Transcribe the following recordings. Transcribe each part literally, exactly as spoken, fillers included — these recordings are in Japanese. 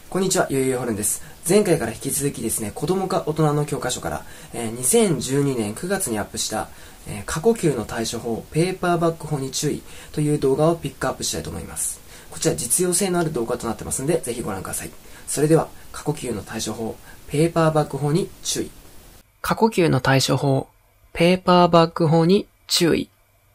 こんにちは、ゆうゆうホルンです。前回から引き続きですね、子供か大人の教科書から、えー、にせんじゅうにねんくがつにアップした、えー、過呼吸の対処法、ペーパーバッグ法に注意という動画をピックアップしたいと思います。こちら実用性のある動画となってますので、ぜひご覧ください。それでは、過呼吸の対処法、ペーパーバッグ法に注意。過呼吸の対処法、ペーパーバッグ法に注意。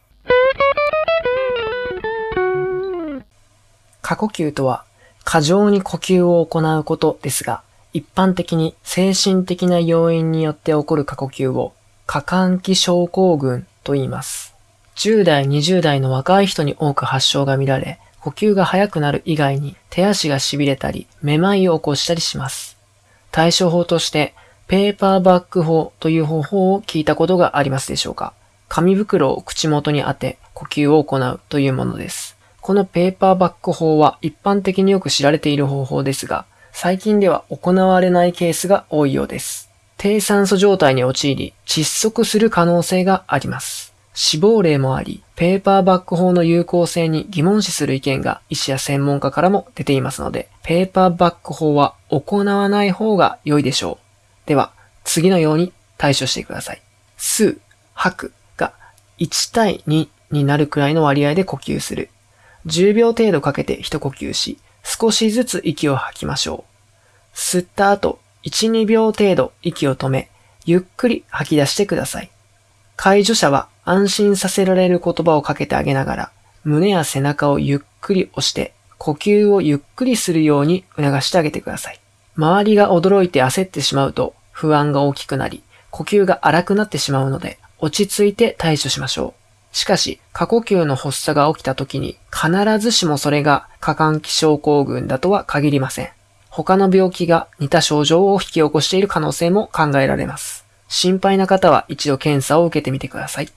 過呼吸とは、過剰に呼吸を行うことですが、一般的に精神的な要因によって起こる過呼吸を過換気症候群と言います。じゅう代、にじゅう代の若い人に多く発症が見られ、呼吸が速くなる以外に手足が痺れたり、めまいを起こしたりします。対処法として、ペーパーバッグ法という方法を聞いたことがありますでしょうか。紙袋を口元に当て呼吸を行うというものです。このペーパーバッグ法は一般的によく知られている方法ですが、最近では行われないケースが多いようです。低酸素状態に陥り、窒息する可能性があります。死亡例もあり、ペーパーバッグ法の有効性に疑問視する意見が医師や専門家からも出ていますので、ペーパーバッグ法は行わない方が良いでしょう。では、次のように対処してください。吸う、吐くがいち対にになるくらいの割合で呼吸する。じゅうびょう程度かけて一呼吸し、少しずつ息を吐きましょう。吸った後、いち、にびょう程度息を止め、ゆっくり吐き出してください。介助者は安心させられる言葉をかけてあげながら、胸や背中をゆっくり押して、呼吸をゆっくりするように促してあげてください。周りが驚いて焦ってしまうと不安が大きくなり、呼吸が荒くなってしまうので、落ち着いて対処しましょう。しかし、過呼吸の発作が起きた時に必ずしもそれが過換気症候群だとは限りません。他の病気が似た症状を引き起こしている可能性も考えられます。心配な方は一度検査を受けてみてください。チ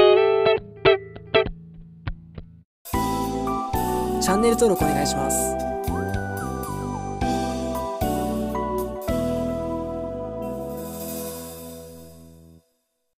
ャンネル登録お願いします。